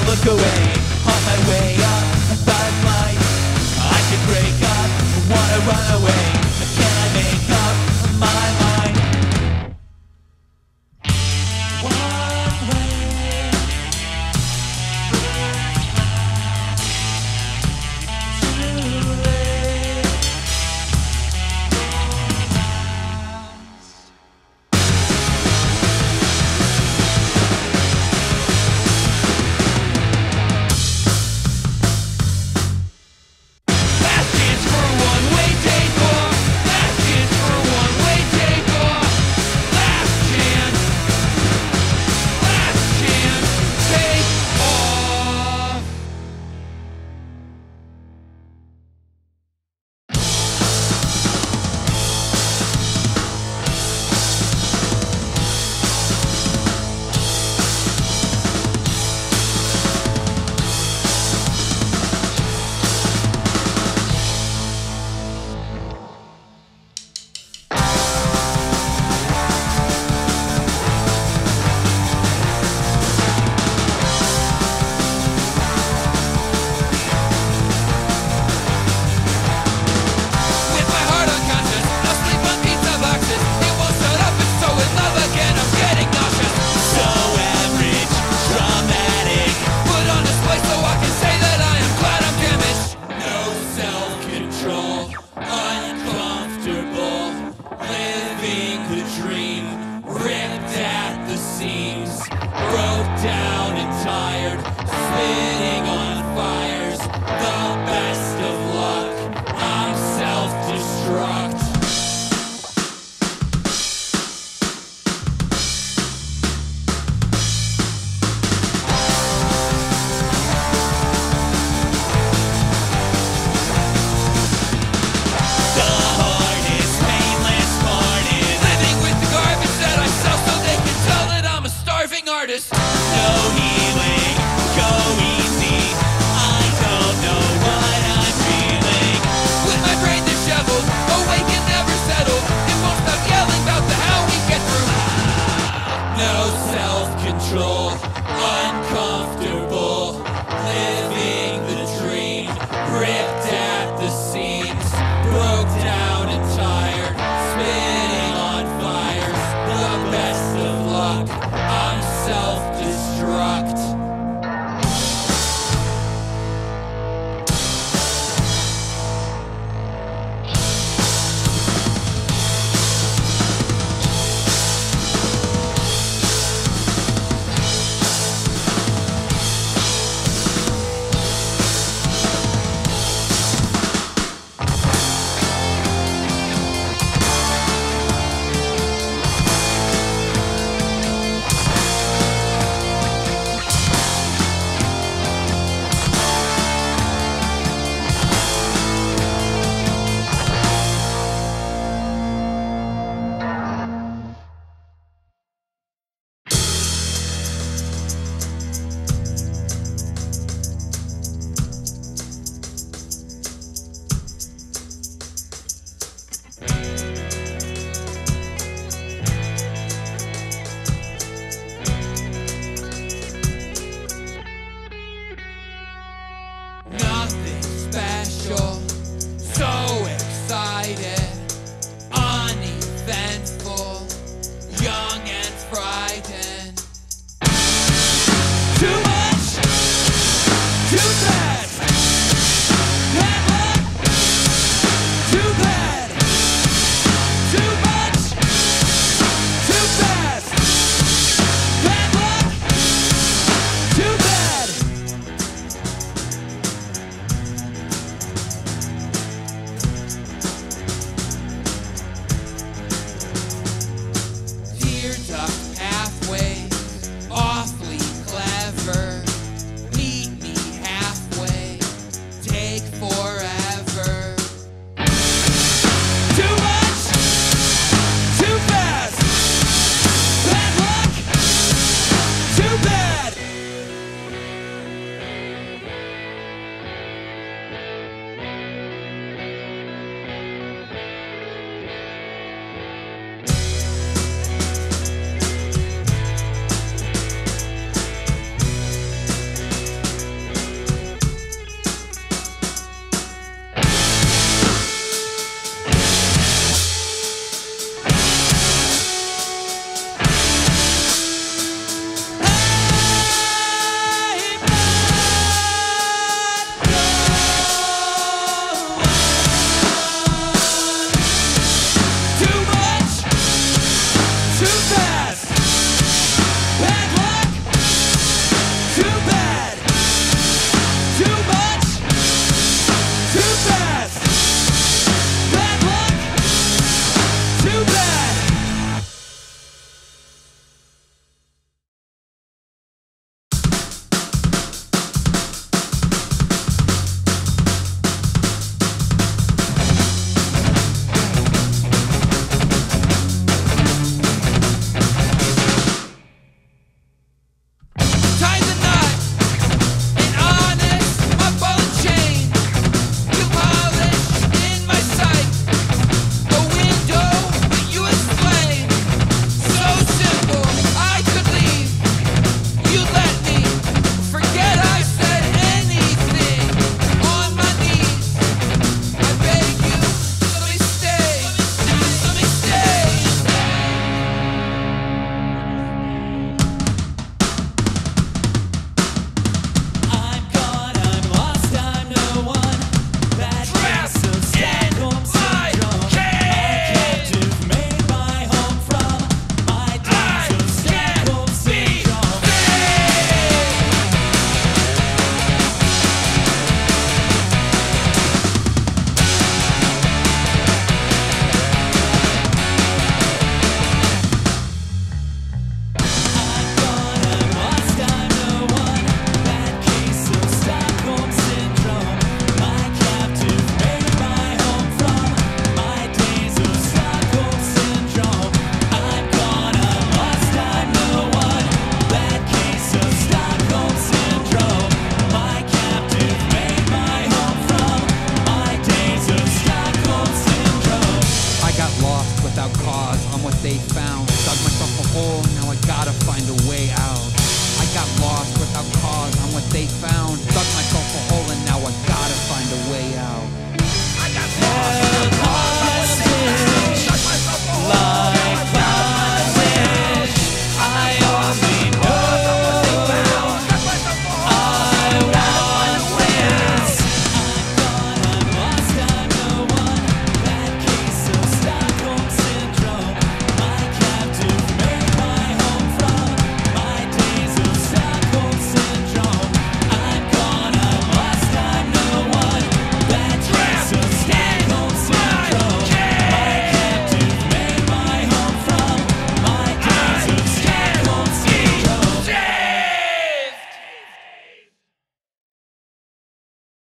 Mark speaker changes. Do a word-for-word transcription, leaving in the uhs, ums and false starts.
Speaker 1: look away. On my way up, I thought I might I could break up, I wanna run away. But can I make up my mind? One way, too late. Last chance for a one-way takeoff. Last chance for a one-way takeoff. Last chance. Last chance. Take off. With my heart unconscious, I'll sleep on pizza boxes. It won't shut up, it's so in love again, I'm getting nauseous. So average, dramatic, put on display so I can say that I am glad I'm damaged. No self-control, uncomfortable, living the dream, ripped at the seams, broke down and tired,